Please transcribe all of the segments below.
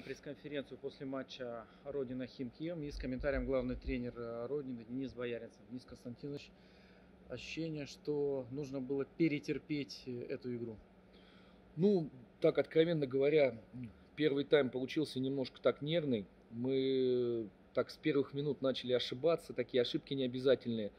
пресс-конференцию после матча Родина Химкием и с комментарием главный тренер Родины Денис Бояринцев. Денис Константинович, ощущение, что нужно было перетерпеть эту игру? Ну, так откровенно говоря, первый тайм получился немножко так нервный. Мы так с первых минут начали ошибаться, такие ошибки необязательные.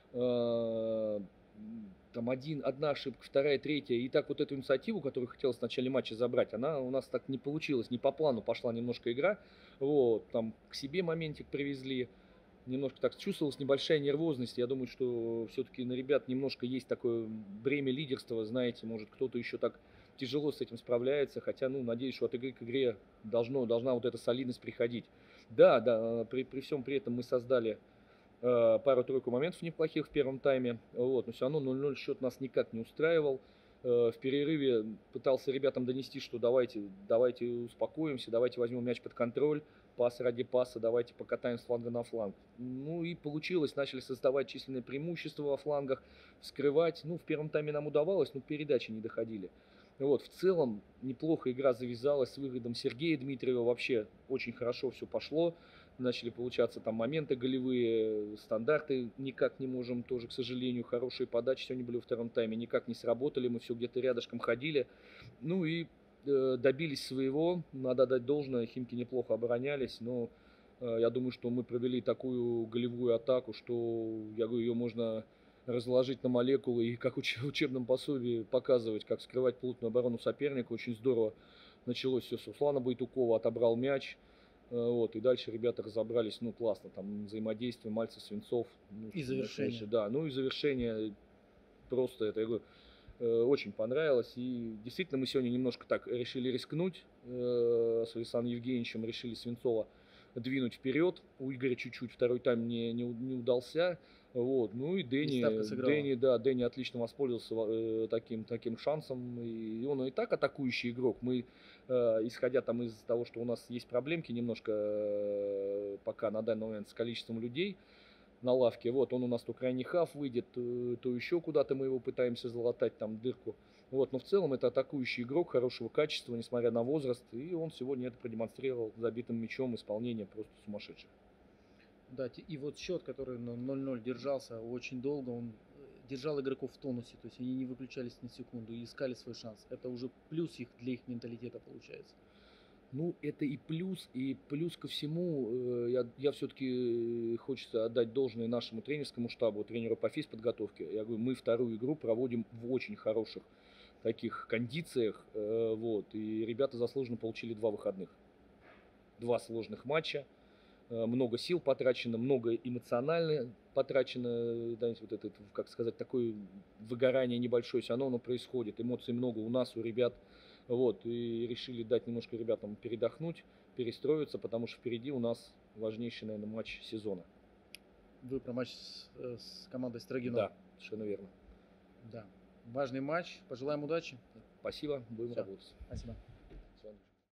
Там одна ошибка, вторая, третья. И так вот эту инициативу, которую хотелось в начале матча забрать, она у нас так не получилась. Не по плану пошла немножко игра. Вот, там к себе моментик привезли. Немножко так чувствовалась небольшая нервозность. Я думаю, что все-таки на ребят немножко есть такое бремя лидерства, знаете, может кто-то еще так тяжело с этим справляется, хотя, ну, надеюсь, что от игры к игре должна вот эта солидность приходить. Да, при всем при этом мы создали пару-тройку моментов неплохих в первом тайме, вот, но все равно 0-0 счет нас никак не устраивал. В перерыве пытался ребятам донести, что давайте успокоимся, давайте возьмем мяч под контроль, пас ради паса, давайте покатаем с фланга на фланг. Ну и получилось, начали создавать численное преимущество во флангах, вскрывать. Ну, в первом тайме нам удавалось, но передачи не доходили. Вот, в целом, неплохо игра завязалась с выходом Сергея Дмитриева, вообще очень хорошо все пошло. Начали получаться там моменты голевые, стандарты никак не можем тоже, к сожалению, хорошие подачи сегодня были во втором тайме, никак не сработали, мы все где-то рядышком ходили. Ну и добились своего, надо дать должное, Химки неплохо оборонялись, но я думаю, что мы провели такую голевую атаку, что, я говорю, ее можно разложить на молекулы и как в учебном пособии показывать, как скрывать плотную оборону соперника. Очень здорово началось все с Руслана Байтукова, отобрал мяч. Вот, и дальше ребята разобрались, ну, классно, там взаимодействие Мальцев, Свинцов. Ну, И завершение. Да, ну и завершение просто, это, я говорю, очень понравилось. И действительно мы сегодня немножко так решили рискнуть с Александром Евгеньевичем, решили Свинцова двинуть вперед. У Игоря чуть-чуть второй тайм не удался. Вот. Ну и Дэнни отлично воспользовался таким шансом. И он и так атакующий игрок. Мы, исходя там из того, что у нас есть проблемки немножко пока на данный момент с количеством людей на лавке, вот, он у нас то крайний хав выйдет, то еще куда-то мы его пытаемся залатать, там, дырку. Вот, но в целом это атакующий игрок хорошего качества, несмотря на возраст, и он сегодня это продемонстрировал забитым мячом, исполнение просто сумасшедшее. Да, и вот счет, который на 0-0 держался очень долго, он держал игроков в тонусе, то есть они не выключались ни секунду и искали свой шанс. Это уже плюс их для их менталитета получается. Ну, это и плюс ко всему, я все-таки хочется отдать должное нашему тренерскому штабу, тренеру по физподготовке. Я говорю, мы вторую игру проводим в очень хороших таких кондициях, вот, и ребята заслуженно получили 2 выходных. 2 сложных матча, много сил потрачено, много эмоционально потрачено, знаете, вот это, как сказать, такое выгорание небольшое, все равно оно происходит, эмоций много у нас, у ребят, вот, и решили дать немножко ребятам передохнуть, перестроиться, потому что впереди у нас важнейший, наверное, матч сезона. Вы про матч с командой Строгино. Да, совершенно верно. Да. Важный матч. Пожелаем удачи. Спасибо, будем работать. Спасибо.